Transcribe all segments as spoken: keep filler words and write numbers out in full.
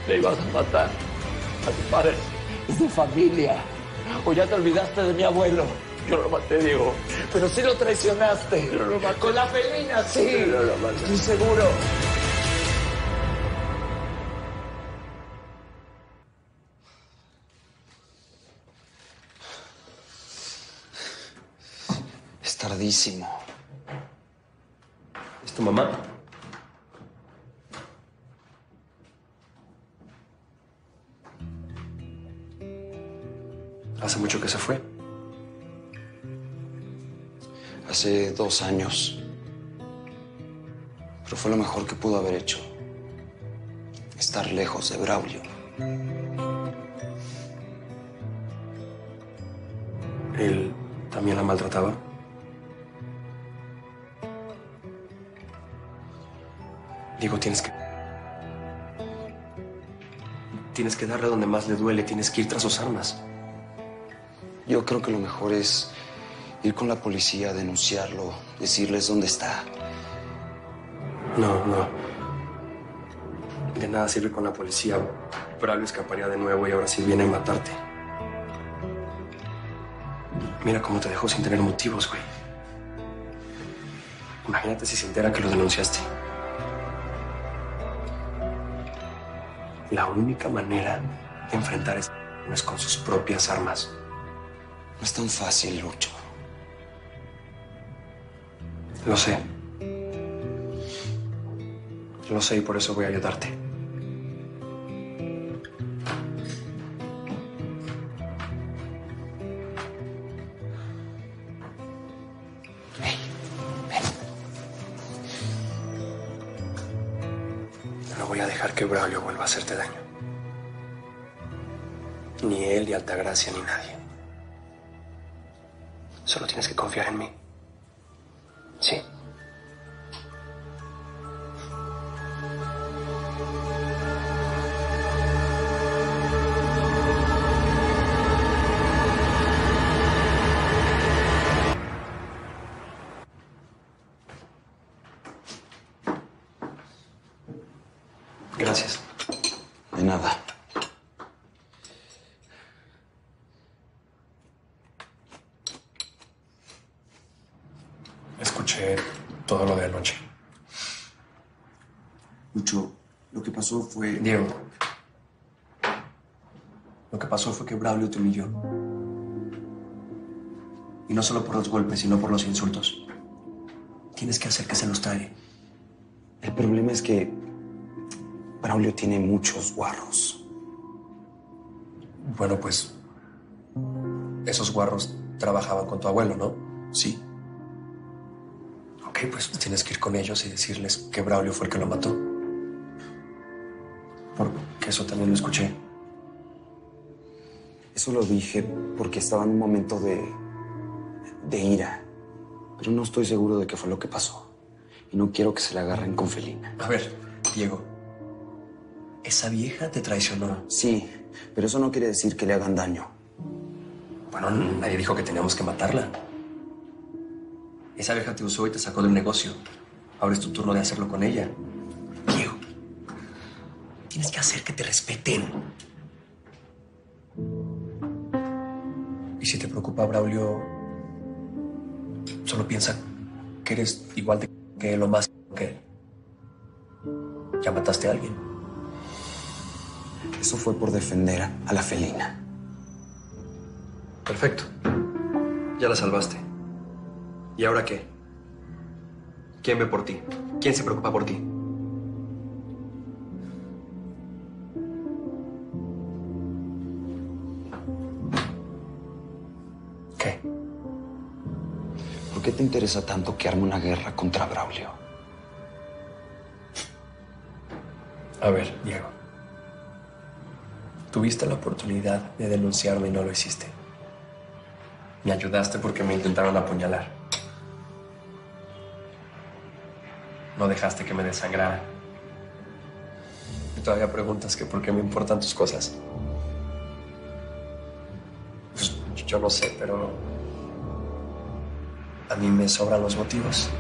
Le ibas a matar a tu padre. Es de familia. O ya te olvidaste de mi abuelo. Yo lo maté, Diego. Pero sí lo traicionaste. Yo lo maté. Con la felina, sí. Yo lo maté. Estoy seguro. Es tardísimo. ¿Es tu mamá? ¿Hace mucho que se fue? Hace dos años. Pero fue lo mejor que pudo haber hecho. Estar lejos de Braulio. ¿Él también la maltrataba? Digo, tienes que... Tienes que darle donde más le duele. Tienes que ir tras sus armas. Yo creo que lo mejor es ir con la policía, denunciarlo, decirles dónde está. No, no. De nada sirve con la policía. Braulio escaparía de nuevo y ahora sí viene a matarte. Mira cómo te dejó sin tener motivos, güey. Imagínate si se entera que lo denunciaste. La única manera de enfrentar esto es con sus propias armas. No es tan fácil, Lucho. Lo sé. Lo sé y por eso voy a ayudarte. Hey, ven. No voy a dejar que Braulio vuelva a hacerte daño. Ni él, ni Altagracia, ni nadie. Solo tienes que confiar en mí. Sí. Gracias. De nada. Escuché todo lo de anoche. Lucho, lo que pasó fue... Diego, lo que pasó fue que Braulio te humilló. Y no solo por los golpes, sino por los insultos. Tienes que hacer que se los trague. El problema es que Braulio tiene muchos guarros. Bueno, pues esos guarros trabajaban con tu abuelo, ¿no? Sí. Ok, pues tienes que ir con ellos y decirles que Braulio fue el que lo mató. Porque eso también lo escuché. Eso lo dije porque estaba en un momento de... de ira. Pero no estoy seguro de qué fue lo que pasó. Y no quiero que se le agarren con felina. A ver, Diego. Esa vieja te traicionó. Sí, pero eso no quiere decir que le hagan daño. Bueno, nadie dijo que teníamos que matarla. Esa vieja te usó y te sacó del negocio. Ahora es tu turno de hacerlo con ella. Diego, tienes que hacer que te respeten. Y si te preocupa Braulio, solo piensa que eres igual de que él o más que él. Ya mataste a alguien. Eso fue por defender a la felina. Perfecto. Ya la salvaste. ¿Y ahora qué? ¿Quién ve por ti? ¿Quién se preocupa por ti? ¿Qué? ¿Por qué te interesa tanto que arme una guerra contra Braulio? A ver, Diego. Tuviste la oportunidad de denunciarme y no lo hiciste. Me ayudaste porque me intentaron apuñalar. No dejaste que me desangrara. Y todavía preguntas que por qué me importan tus cosas. Pues yo no sé, pero a mí me sobran los motivos.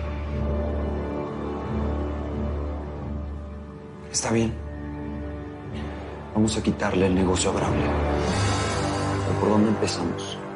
Está bien. Vamos a quitarle el negocio a Braulio. ¿Pero por dónde empezamos?